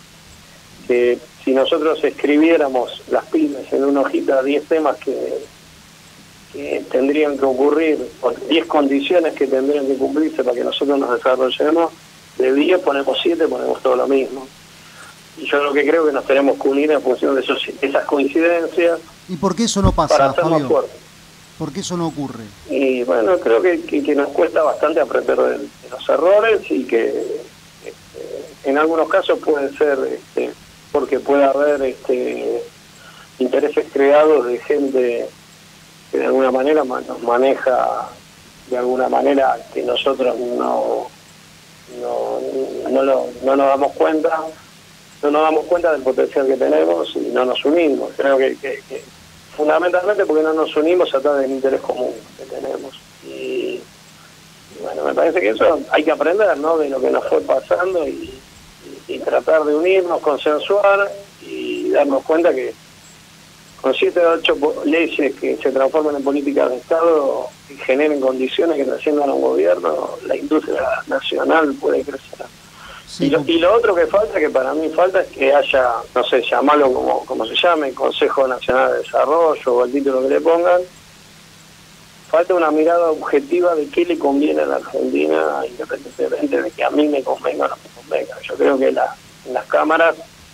Speaker 8: si nosotros escribiéramos las pymes en una hojita 10 temas que tendrían que ocurrir, 10 condiciones que tendrían que cumplirse para que nosotros nos desarrollemos, de 10 ponemos 7, ponemos todo lo mismo. Y yo lo que creo que nos tenemos que unir en función de esas coincidencias.
Speaker 2: ¿Y por qué eso no pasa,
Speaker 8: para ser
Speaker 2: Fabio?
Speaker 8: Más fuerte.
Speaker 2: ¿Por qué eso no ocurre?
Speaker 8: Y bueno, creo que nos cuesta bastante aprender de los errores y que en algunos casos puede ser porque puede haber intereses creados de gente que de alguna manera nos maneja de alguna manera que nosotros no nos damos cuenta. No nos damos cuenta del potencial que tenemos y no nos unimos. Creo que fundamentalmente porque no nos unimos a través del interés común que tenemos. Y bueno, me parece que eso hay que aprender, ¿no?, de lo que nos fue pasando y tratar de unirnos, consensuar y darnos cuenta que con 7 o 8 leyes que se transformen en políticas de Estado y generen condiciones que trasciendan a un gobierno, la industria nacional puede crecer. Sí, y lo otro que falta, que para mí falta, es que haya, no sé, llamarlo como se llame, Consejo Nacional de Desarrollo o el título que le pongan, falta una mirada objetiva de qué le conviene a la Argentina, independientemente de que a mí me convenga o no me convenga. Yo creo que en las cámaras,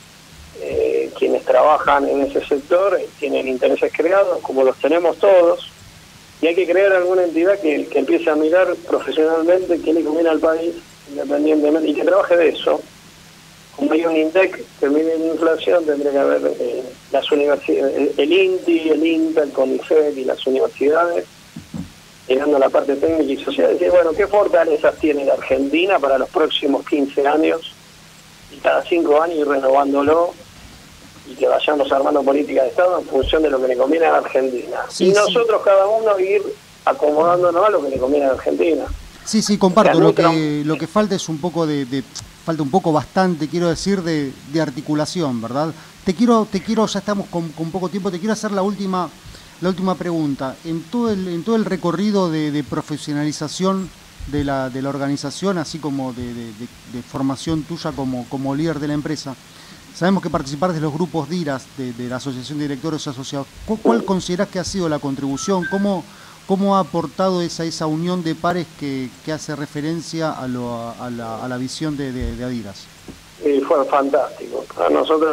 Speaker 8: quienes trabajan en ese sector tienen intereses creados, como los tenemos todos, y hay que crear alguna entidad que empiece a mirar profesionalmente qué le conviene al país, independientemente, y que trabaje de eso. Como hay un INDEC que mide la inflación, tendría que haber las universidades, el INTI, el INTA, el CONICET y las universidades, llegando a la parte técnica y social, decir, bueno, ¿qué fortalezas tiene la Argentina para los próximos 15 años? Y cada 5 años ir renovándolo y que vayamos armando política de Estado en función de lo que le conviene a la Argentina. Sí, y nosotros cada uno ir acomodándonos a lo que le conviene a la Argentina.
Speaker 2: Sí, comparto. Lo que falta es un poco falta un poco bastante, quiero decir, de articulación, ¿verdad? Te quiero, ya estamos con poco tiempo, te quiero hacer la última pregunta. En todo el recorrido de profesionalización de la organización, así como de formación tuya como líder de la empresa, sabemos que participar de los grupos DIRAS, de la Asociación de Directores Asociados, ¿cuál considerás que ha sido la contribución? ¿Cómo ha aportado esa unión de pares que hace referencia a la visión de Adidas?
Speaker 8: Fue fantástico. Para nosotros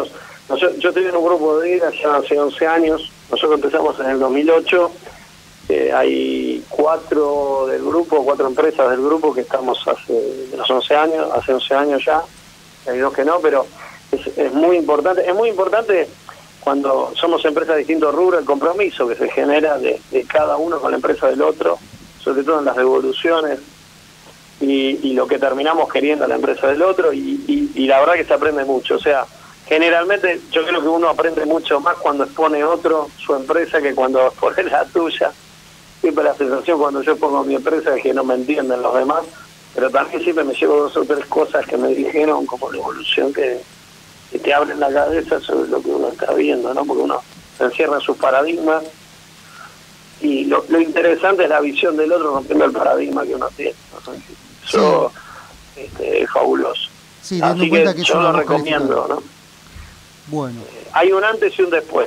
Speaker 8: Yo estoy en un grupo de vida ya hace 11 años. Nosotros empezamos en el 2008. Hay 4 del grupo, 4 empresas del grupo que estamos hace 11 años ya. Hay 2 que no, pero es muy importante. Es muy importante cuando somos empresas de distintos rubros, el compromiso que se genera de cada uno con la empresa del otro, sobre todo en las devoluciones y lo que terminamos queriendo a la empresa del otro, y la verdad que se aprende mucho. O sea, generalmente yo creo que uno aprende mucho más cuando expone otro su empresa que cuando expone la tuya. Siempre la sensación cuando yo pongo mi empresa es que no me entienden los demás, pero también siempre me llevo 2 o 3 cosas que me dijeron como la evolución que te abren la cabeza sobre lo que uno está viendo, ¿no? Porque uno se encierra en sus paradigmas y lo interesante es la visión del otro rompiendo el paradigma que uno tiene, ¿no? Eso es fabuloso.
Speaker 2: Sí,
Speaker 8: así
Speaker 2: cuenta
Speaker 8: que yo lo recomiendo, ¿no?
Speaker 2: Bueno.
Speaker 8: Hay un antes y un después,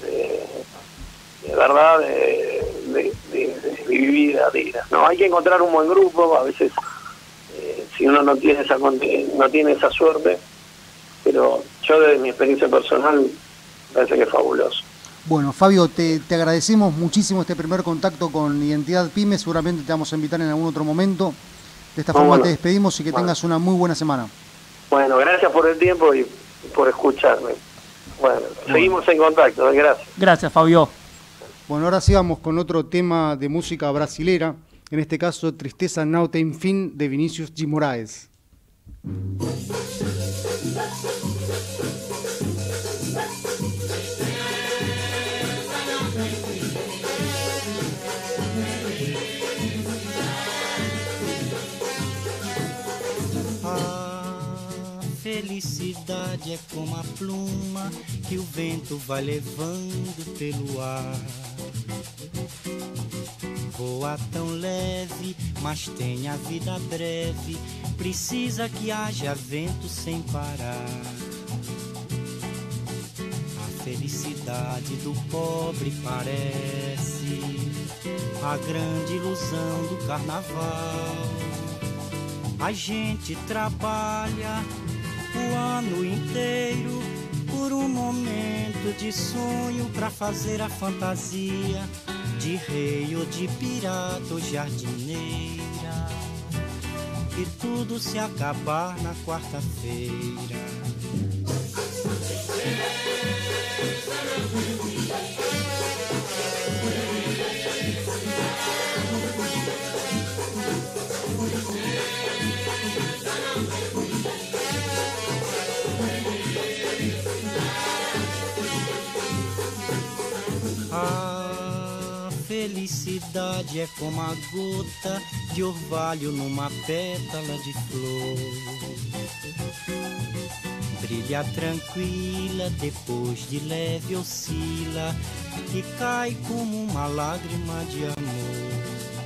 Speaker 8: de verdad, de vivir a día, ¿no? Hay que encontrar un buen grupo, a veces si uno no tiene esa suerte, pero yo desde mi experiencia personal me parece que es fabuloso.
Speaker 2: Bueno, Fabio, te agradecemos muchísimo este primer contacto con Identidad Pyme. Seguramente te vamos a invitar en algún otro momento. De esta forma te despedimos y que tengas una muy buena semana.
Speaker 8: Bueno, gracias por el tiempo y por escucharme. Bueno, seguimos en contacto. Gracias.
Speaker 3: Gracias, Fabio.
Speaker 2: Bueno, ahora sí vamos con otro tema de música brasilera. En este caso, Tristeza Não Tem Fim, de Vinícius de Moraes.
Speaker 9: Felicidade é como a pluma que o vento vai levando pelo ar. Voa tão leve, mas tem a vida breve. Precisa que haja vento sem parar. A felicidade do pobre parece a grande ilusão do carnaval. A gente trabalha o ano inteiro por um momento de sonho pra fazer a fantasia de rei ou de pirata ou jardineira, e tudo se acabar na quarta-feira. A felicidade é como a gota de orvalho numa pétala de flor. Brilha tranquila, depois de leve oscila e cai como uma lágrima de amor.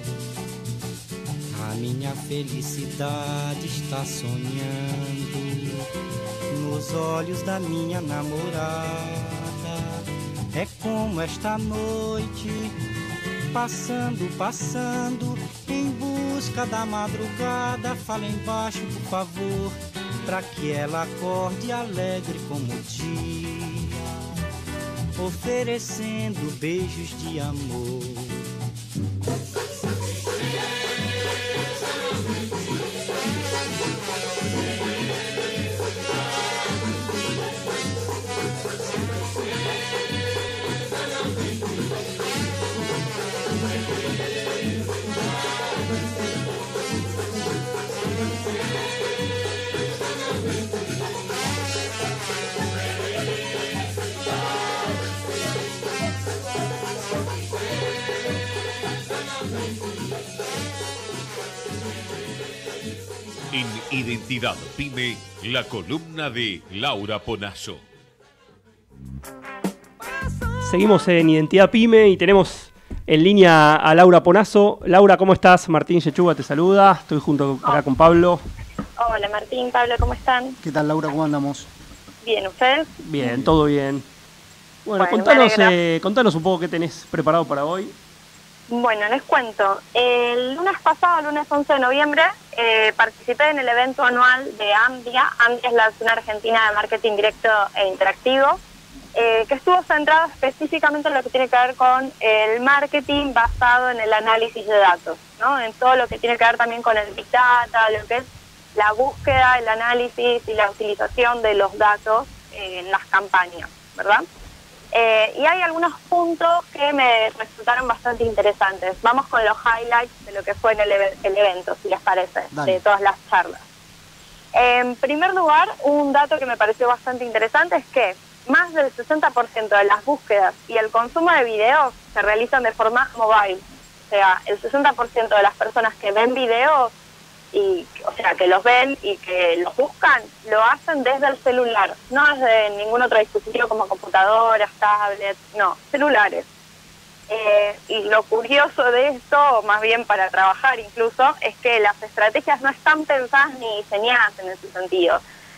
Speaker 9: A minha felicidade está sonhando nos olhos da minha namorada. É como esta noite, passando, passando, em busca da madrugada. Fala embaixo, por favor, pra que ela acorde alegre como o dia, oferecendo beijos de amor.
Speaker 1: En Identidad Pyme, la columna de Laura Ponazo.
Speaker 3: Seguimos en Identidad Pyme y tenemos en línea a Laura Ponazo. Laura, ¿cómo estás? Martín Yechuga te saluda. Estoy junto acá con Pablo.
Speaker 10: Hola Martín, Pablo, ¿cómo están?
Speaker 2: ¿Qué tal, Laura? ¿Cómo andamos?
Speaker 10: Bien, ¿ustedes?
Speaker 3: Bien, todo bien. Bueno,
Speaker 10: Bueno,
Speaker 3: contanos un poco qué tenés preparado para hoy.
Speaker 10: Bueno, les cuento. El lunes pasado, el lunes 11 de noviembre, participé en el evento anual de AMDIA. AMDIA es la Asociación Argentina de Marketing Directo e Interactivo, que estuvo centrado específicamente en lo que tiene que ver con el marketing basado en el análisis de datos, ¿no? En todo lo que tiene que ver también con el Big Data, lo que es la búsqueda, el análisis y la utilización de los datos en las campañas, ¿verdad? Y hay algunos puntos que me resultaron bastante interesantes. Vamos con los highlights de lo que fue en el evento, si les parece, de todas las charlas. En primer lugar, un dato que me pareció bastante interesante es que más del 60% de las búsquedas y el consumo de videos se realizan de forma mobile. O sea, el 60% de las personas que ven videos, o sea, que los ven y que los buscan, lo hacen desde el celular, no desde ningún otro dispositivo como computadoras, tablets, no, celulares. Y lo curioso de esto, más bien para trabajar incluso, es que las estrategias no están pensadas ni diseñadas en ese sentido.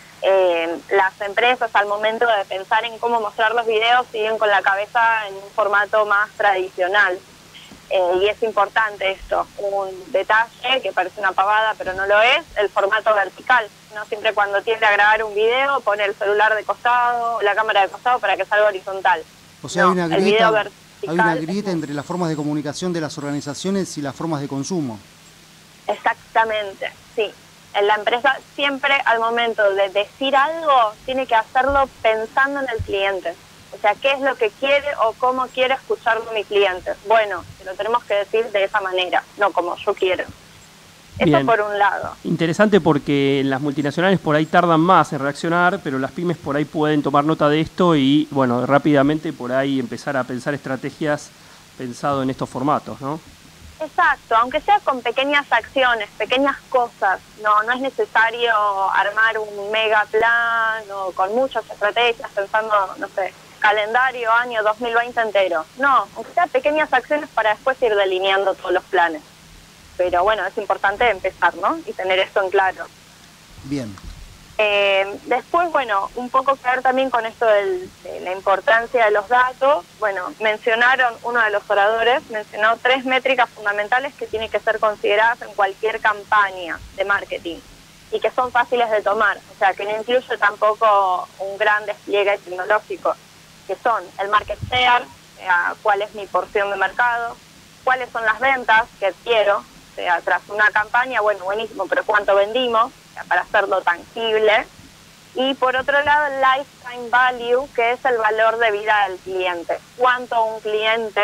Speaker 10: Las empresas al momento de pensar en cómo mostrar los videos siguen con la cabeza en un formato más tradicional. Y es importante esto, un detalle que parece una pavada pero no lo es, el formato vertical. No siempre cuando tiende a grabar un video pone el celular de costado, la cámara de costado para que salga horizontal.
Speaker 2: O sea,
Speaker 10: no,
Speaker 2: hay una grieta entre las formas de comunicación de las organizaciones y las formas de consumo.
Speaker 10: Exactamente, sí. En la empresa siempre al momento de decir algo tiene que hacerlo pensando en el cliente. O sea, ¿qué es lo que quiere o cómo quiere escucharlo mi cliente? Bueno, lo tenemos que decir de esa manera, no como yo quiero.
Speaker 3: Bien.
Speaker 10: Eso por un lado.
Speaker 3: Interesante porque las multinacionales por ahí tardan más en reaccionar, pero las pymes por ahí pueden tomar nota de esto y, bueno, rápidamente por ahí empezar a pensar estrategias pensado en estos formatos, ¿no?
Speaker 10: Exacto, aunque sea con pequeñas acciones, pequeñas cosas, no es necesario armar un mega plan o con muchas estrategias pensando, no sé, calendario año 2020 entero. No, aunque sea pequeñas acciones para después ir delineando todos los planes. Pero bueno, es importante empezar, ¿no? Y tener esto en claro.
Speaker 2: Bien.
Speaker 10: Después, bueno, un poco que ver también con esto de la importancia de los datos. Bueno, uno de los oradores mencionó 3 métricas fundamentales que tienen que ser consideradas en cualquier campaña de marketing y que son fáciles de tomar, o sea, que no incluye tampoco un gran despliegue tecnológico, que son el market share, o sea, cuál es mi porción de mercado, cuáles son las ventas que quiero, o sea, tras una campaña, bueno, buenísimo, pero cuánto vendimos, o sea, para hacerlo tangible. Y por otro lado, el lifetime value, que es el valor de vida del cliente. Cuánto un cliente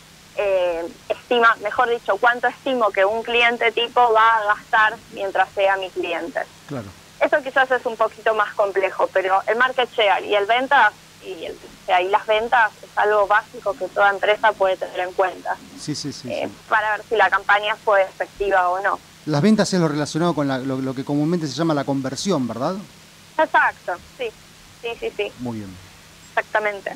Speaker 10: estima, mejor dicho, cuánto estimo que un cliente tipo va a gastar mientras sea mi cliente.
Speaker 2: Claro.
Speaker 10: Eso quizás es un poquito más complejo, pero el market share y el ventas y las ventas es algo básico que toda empresa puede tener en cuenta.
Speaker 2: Sí.
Speaker 10: Para ver si la campaña fue efectiva o no.
Speaker 2: Las ventas es lo relacionado con lo que comúnmente se llama la conversión, ¿verdad?
Speaker 10: Exacto, sí.
Speaker 2: Muy bien.
Speaker 10: Exactamente.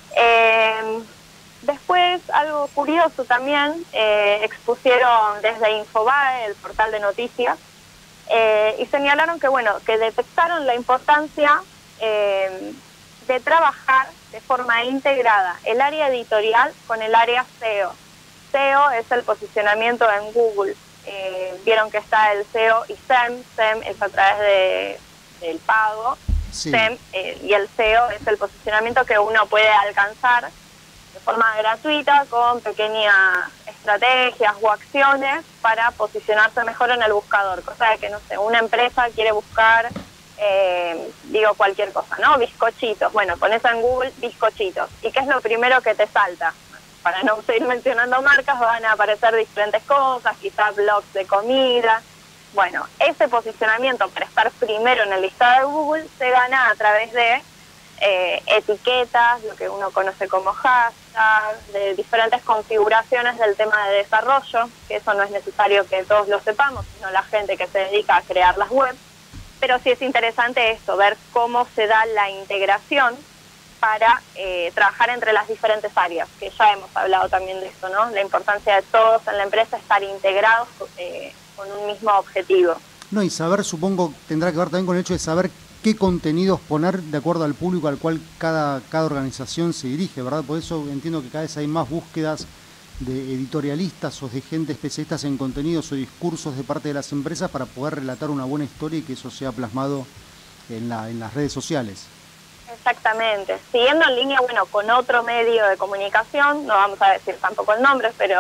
Speaker 10: Después, algo curioso también, expusieron desde Infobae, el portal de noticias, y señalaron que, bueno, que detectaron la importancia de trabajar de forma integrada el área editorial con el área SEO. SEO es el posicionamiento en Google. Vieron que está el SEO y SEM. SEM es a través del pago.
Speaker 2: Sí.
Speaker 10: SEM, y el SEO es el posicionamiento que uno puede alcanzar de forma gratuita con pequeñas estrategias o acciones para posicionarse mejor en el buscador. Cosa de que, no sé, una empresa quiere buscar, cualquier cosa, ¿no? Bizcochitos. Bueno, pones en Google bizcochitos. ¿Y qué es lo primero que te salta? Para no seguir mencionando marcas, van a aparecer diferentes cosas, quizás blogs de comida. Bueno, ese posicionamiento para estar primero en el listado de Google se gana a través de etiquetas, lo que uno conoce como hashtags, de diferentes configuraciones del tema de desarrollo, que eso no es necesario que todos lo sepamos, sino la gente que se dedica a crear las webs. Pero sí es interesante esto, ver cómo se da la integración para trabajar entre las diferentes áreas, que ya hemos hablado también de esto, ¿no? La importancia de todos en la empresa estar integrados con un mismo objetivo.
Speaker 2: No, y saber, supongo, tendrá que ver también con el hecho de saber qué contenidos poner de acuerdo al público al cual cada organización se dirige, ¿verdad? Por eso entiendo que cada vez hay más búsquedas de editorialistas o de gente especialistas en contenidos o discursos de parte de las empresas para poder relatar una buena historia y que eso sea plasmado en las redes sociales.
Speaker 10: Exactamente. Siguiendo en línea, bueno, con otro medio de comunicación, no vamos a decir tampoco el nombre, pero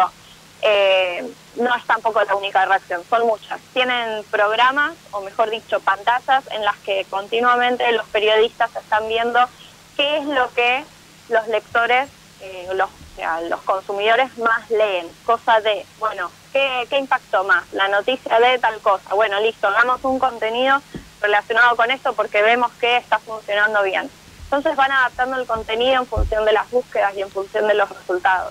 Speaker 10: no es tampoco la única reacción, son muchas. Tienen programas, o mejor dicho, pantallas en las que continuamente los periodistas están viendo qué es lo que los lectores, los consumidores más leen. Cosa de, bueno, ¿qué impactó más? La noticia de tal cosa. Bueno, listo, hagamos un contenido relacionado con esto porque vemos que está funcionando bien. Entonces van adaptando el contenido en función de las búsquedas y en función de los resultados.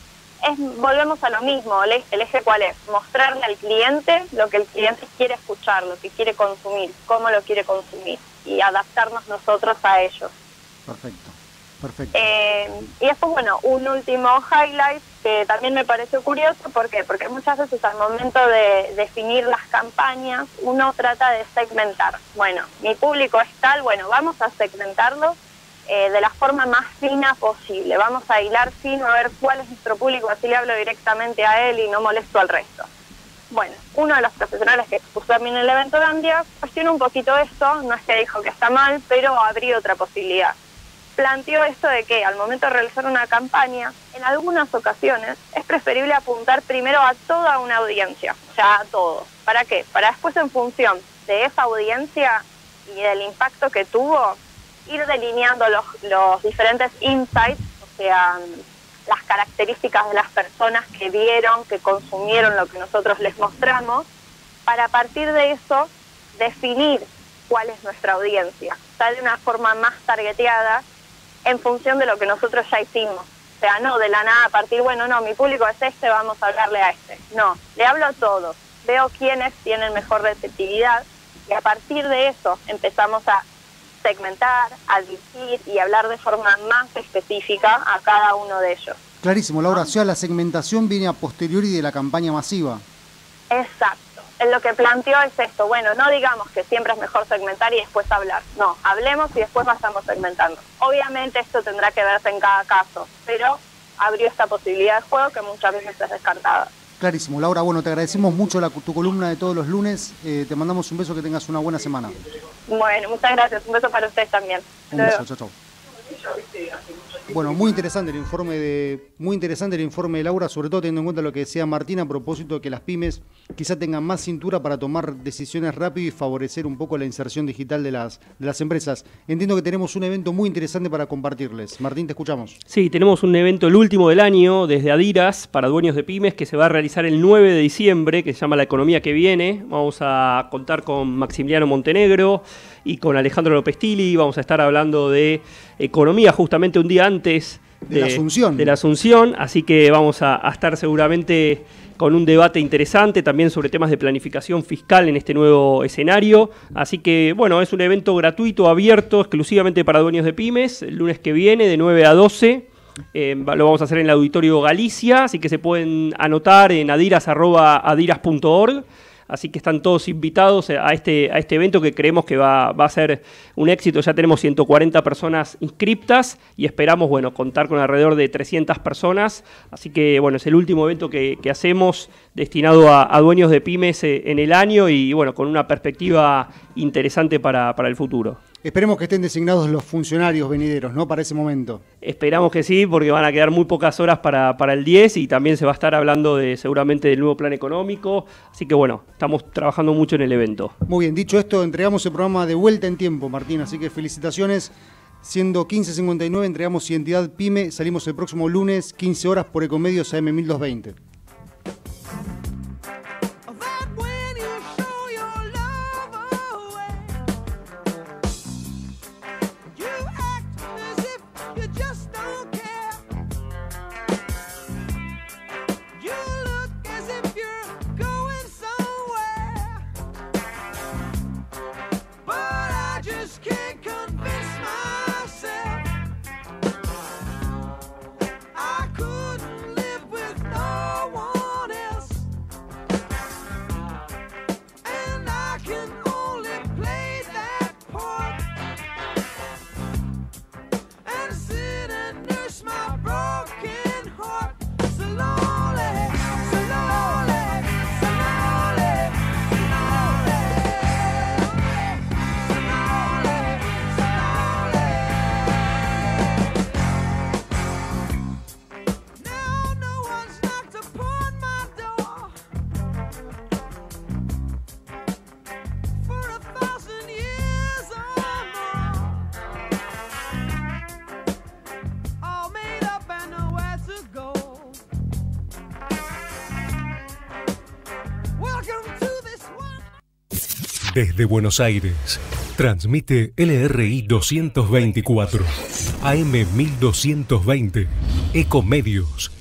Speaker 10: Volvemos a lo mismo, el eje ¿cuál es? Mostrarle al cliente lo que el cliente quiere escuchar, lo que quiere consumir, cómo lo quiere consumir y adaptarnos nosotros a ellos.
Speaker 2: Perfecto, perfecto.
Speaker 10: Y después, bueno, un último highlight que también me pareció curioso. ¿Por qué? Porque muchas veces al momento de definir las campañas uno trata de segmentar. Bueno, mi público es tal, bueno, vamos a segmentarlo de la forma más fina posible. Vamos a hilar fino a ver cuál es nuestro público, así le hablo directamente a él y no molesto al resto. Bueno, uno de los profesionales que expuso también en el evento de Andia cuestionó un poquito esto, no es que dijo que está mal, pero abrió otra posibilidad. Planteó esto de que al momento de realizar una campaña, en algunas ocasiones es preferible apuntar primero a toda una audiencia, o sea, a todos. ¿Para qué? Para después, en función de esa audiencia y del impacto que tuvo, ir delineando los diferentes insights, o sea, las características de las personas que vieron, que consumieron lo que nosotros les mostramos, para a partir de eso definir cuál es nuestra audiencia, o sea, de una forma más targeteada en función de lo que nosotros ya hicimos. O sea, no de la nada a partir, bueno, no, mi público es este, vamos a hablarle a este. No, le hablo a todos, veo quiénes tienen mejor receptividad y a partir de eso empezamos a segmentar, a dirigir y hablar de forma más específica a cada uno de ellos.
Speaker 2: Clarísimo, Laura, o sea, la segmentación viene a posteriori de la campaña masiva.
Speaker 10: Exacto. Lo que planteó es esto, bueno, no digamos que siempre es mejor segmentar y después hablar. No, hablemos y después vayamos segmentando. Obviamente esto tendrá que verse en cada caso, pero abrió esta posibilidad de juego que muchas veces es descartada.
Speaker 2: Clarísimo, Laura, bueno, te agradecemos mucho tu columna de todos los lunes, te mandamos un beso, que tengas una buena semana.
Speaker 10: Bueno, muchas gracias, un beso para ustedes también.
Speaker 2: Un beso, chao, chao. Bueno, muy interesante el informe de Laura, sobre todo teniendo en cuenta lo que decía Martín a propósito de que las pymes quizá tengan más cintura para tomar decisiones rápido y favorecer un poco la inserción digital de las empresas. Entiendo que tenemos un evento muy interesante para compartirles. Martín, te escuchamos.
Speaker 3: Sí, tenemos un evento, el último del año, desde Adidas, para dueños de pymes, que se va a realizar el 9 de diciembre, que se llama La Economía que Viene. Vamos a contar con Maximiliano Montenegro y con Alejandro Lopestilli. Vamos a estar hablando de economía justamente un día antes de la Asunción, así que vamos a estar seguramente con un debate interesante también sobre temas de planificación fiscal en este nuevo escenario. Así que, bueno, es un evento gratuito, abierto, exclusivamente para dueños de pymes, el lunes que viene de 9 a 12. Lo vamos a hacer en el Auditorio Galicia, así que se pueden anotar en adiras@adiras.org. Así que están todos invitados a este evento que creemos que va a ser un éxito. Ya tenemos 140 personas inscriptas y esperamos, bueno, contar con alrededor de 300 personas. Así que, bueno, es el último evento que hacemos destinado a dueños de pymes en el año y, bueno, con una perspectiva interesante para el futuro.
Speaker 2: Esperemos que estén designados los funcionarios venideros, ¿no?, para ese momento.
Speaker 3: Esperamos que sí, porque van a quedar muy pocas horas para el 10 y también se va a estar hablando seguramente del nuevo plan económico. Así que, bueno, estamos trabajando mucho en el evento.
Speaker 2: Muy bien, dicho esto, entregamos el programa de vuelta en tiempo, Martín, así que felicitaciones. Siendo 15:59, entregamos Identidad Pyme. Salimos el próximo lunes, 15 horas, por Ecomedios AM 1220.
Speaker 11: I couldn't live with no
Speaker 5: Desde Buenos Aires, transmite LRI 224, AM 1220, Ecomedios,